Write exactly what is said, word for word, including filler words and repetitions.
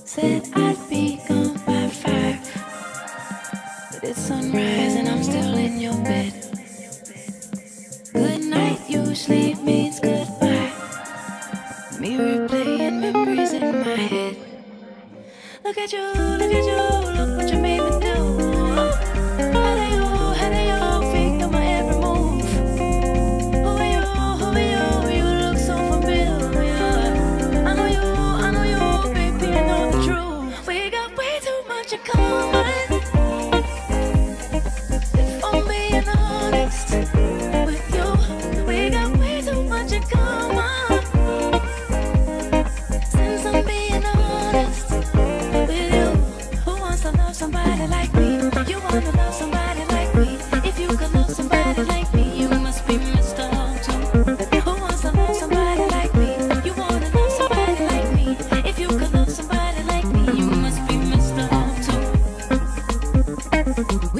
Said I'd be gone by five, but it's sunrise and I'm still in your bed. Good night usually means goodbye. Me replaying memories in my head. Look at you, look at you, look what you made me do. How do you, how do you think of my every move? Who are you, who are you, you look so familiar. I know you, I know you, baby, you know the truth. We got way too much in common. If I'm being honest with you, we got way too much in common. Since I'm being honest with you, who wants to love somebody like me? You want to love somebody like me? If you could love somebody like me, you must be messed up too. Who wants to love somebody like me? You want to love somebody like me? If you could love somebody like me, you must be messed up too.